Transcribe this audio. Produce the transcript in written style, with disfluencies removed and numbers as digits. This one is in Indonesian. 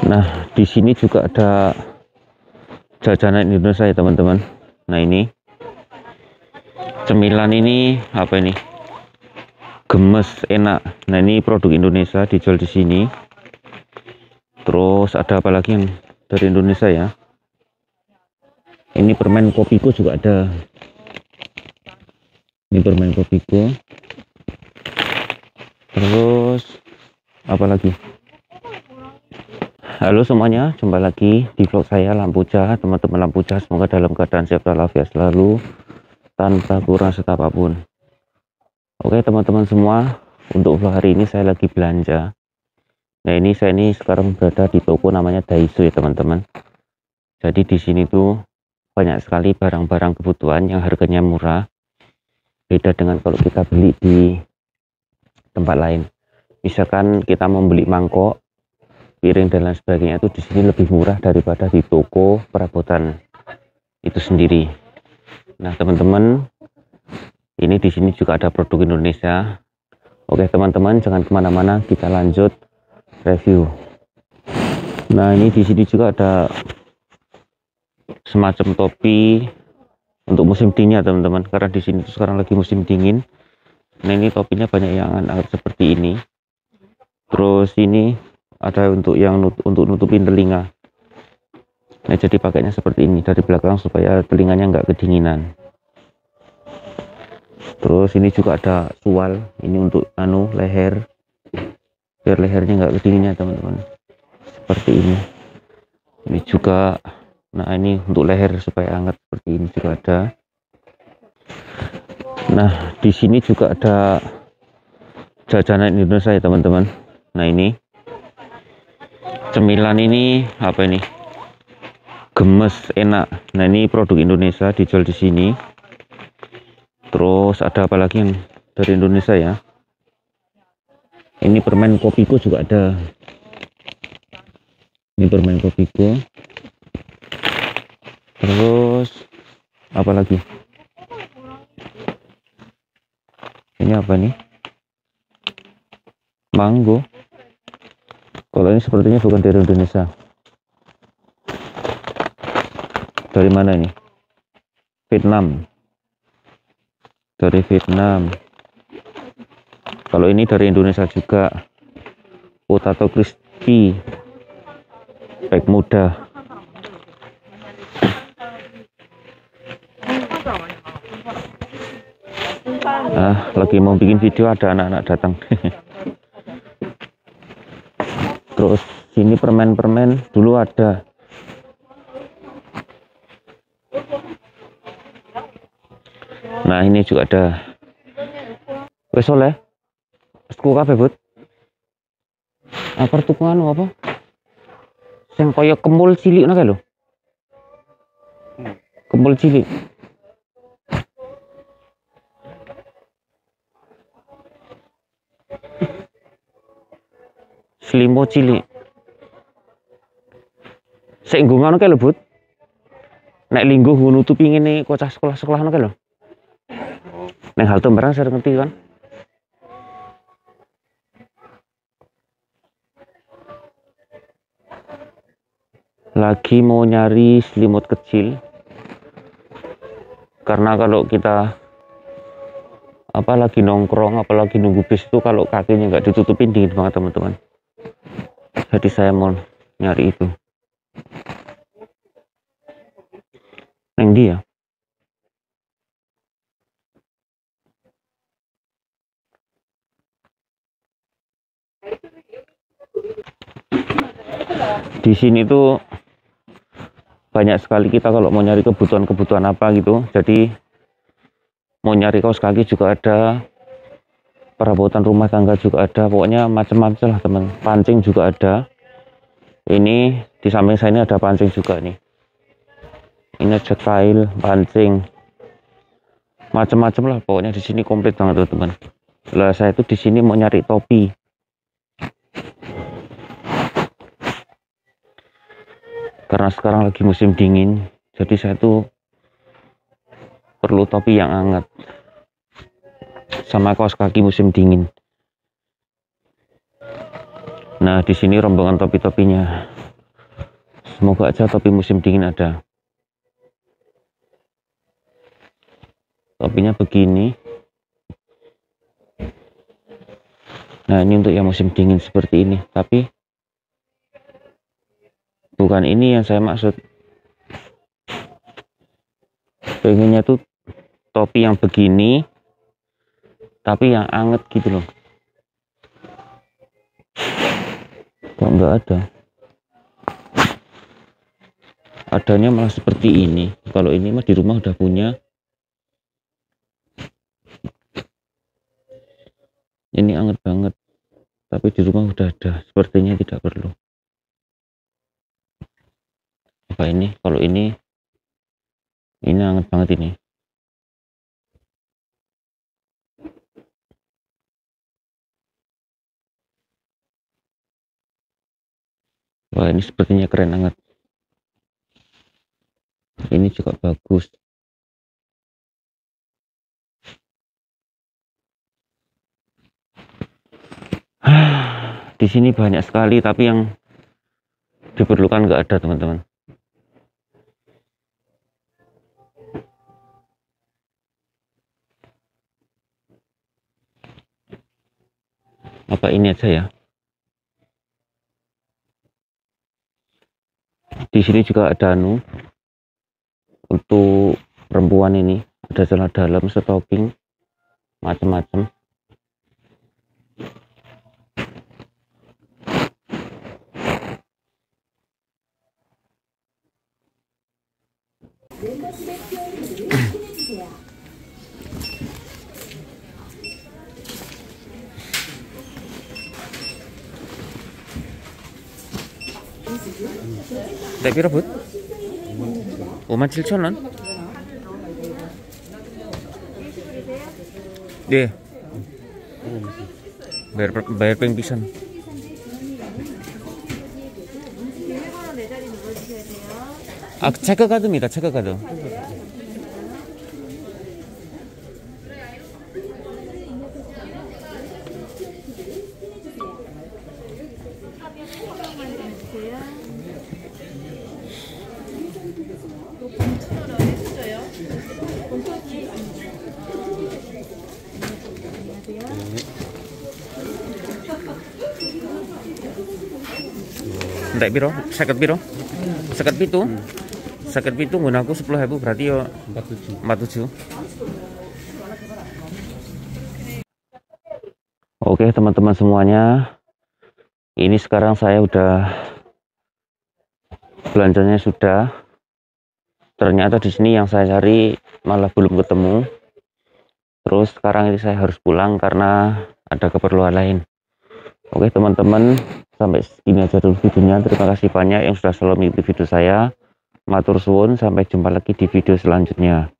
Nah, di sini juga ada jajanan Indonesia ya teman-teman. Nah, ini cemilan ini apa ini? Gemes enak. Nah, ini produk Indonesia dijual di sini. Terus ada apa lagi yang dari Indonesia ya? Ini permen Kopiko juga ada. Ini permen Kopiko. Terus apa lagi? Halo semuanya, jumpa lagi di vlog saya Lampuja. Teman-teman Lampuja, semoga dalam keadaan sehat walafiat selalu, tanpa kurang serta apapun. Oke teman-teman semua, untuk vlog hari ini saya lagi belanja. Nah, saya sekarang berada di toko namanya Daiso ya teman-teman. Jadi di sini tuh banyak sekali barang-barang kebutuhan yang harganya murah. Beda dengan kalau kita beli di tempat lain. Misalkan kita membeli mangkok, piring dan lain sebagainya, itu di sini lebih murah daripada di toko perabotan itu sendiri. Nah teman-teman, ini di sini juga ada produk Indonesia. Oke teman-teman, jangan kemana-mana, kita lanjut review. Nah, ini di sini juga ada semacam topi untuk musim dingin ya teman-teman, karena di sini sekarang lagi musim dingin. Nah, ini topinya banyak yang hangat seperti ini. Terus ini ada untuk yang untuk nutupin telinga. Nah, jadi pakainya seperti ini dari belakang supaya telinganya nggak kedinginan. Terus ini juga ada sual, ini untuk leher, biar lehernya nggak kedinginan teman-teman. Seperti ini. Ini juga, nah ini untuk leher supaya hangat, seperti ini juga ada. Nah, di sini juga ada jajanan Indonesia ya teman-teman. Nah, ini cemilan ini apa ini? Gemes enak. Nah, ini produk Indonesia dijual di sini. Terus ada apa lagi yang dari Indonesia ya? Ini permen Kopiko juga ada. Ini permen Kopiko. Terus apa lagi? Ini apa nih? Mango. Kalau ini sepertinya bukan dari Indonesia. Dari mana ini? Vietnam. Dari Vietnam. Kalau ini dari Indonesia juga. Potato crispy. Pack muda. Lagi mau bikin video ada anak-anak datang. Terus sini permen-permen dulu ada. Nah, ini juga ada. Wes oleh. Wesku kabeh, Bud. Apa tukuan apa? Sing kaya kemul cilik ngono kae lho. Kemul cilik. Selimo cilik. Sik nggo ngono kae lho, Bud. Nek linggo nutupi ngene kocah sekolah-sekolah ngono kae lho. Neng halte barang saya ngerti kan. Lagi mau nyari selimut kecil. Karena kalau kita lagi nongkrong, apalagi nunggu bis itu, kalau kakinya nggak ditutupin dingin banget teman-teman. Jadi saya mau nyari itu. Neng dia. Di sini tuh banyak sekali kita kalau mau nyari kebutuhan apa gitu. Jadi mau nyari kaos kaki juga ada, perabotan rumah tangga juga ada, pokoknya macam-macam lah teman. Pancing juga ada. Ini di samping saya ini ada pancing juga nih. Ini ada kail, pancing, macam-macam lah pokoknya di sini komplit banget teman. Lah saya tuh di sini mau nyari topi. Karena sekarang lagi musim dingin, jadi saya tuh perlu topi yang hangat sama kaos kaki musim dingin. Nah, di sini rombongan topi-topinya. Semoga aja topi musim dingin ada. Topinya begini. Nah, ini untuk yang musim dingin seperti ini, tapi bukan ini yang saya maksud. Pengennya tuh topi yang begini tapi yang anget gitu loh. Kok nggak ada? Adanya malah seperti ini. Kalau ini mah di rumah udah punya. Ini anget banget, tapi di rumah udah ada. Sepertinya tidak perlu. Apa ini? Kalau ini anget banget ini. Wah, ini sepertinya keren banget. Ini juga bagus. Di sini banyak sekali, tapi yang diperlukan nggak ada, teman-teman. Apa ini aja ya? Di sini juga ada untuk perempuan ini, ada celana dalam, stocking, macam-macam. Tapi rebut 57,000원? 네. bayar peng pisan. 아, 체크카드입니다. 체크카드. Entek piro? 50 piro? 57? 57 nggon aku 10.000 berarti yo 47. Oke, teman-teman semuanya. Ini sekarang saya udah belanjanya sudah. Ternyata di sini yang saya cari malah belum ketemu. Terus sekarang ini saya harus pulang karena ada keperluan lain. Oke teman-teman, sampai ini aja dulu videonya. Terima kasih banyak yang sudah selalu mengikuti video saya. Matur suwun, sampai jumpa lagi di video selanjutnya.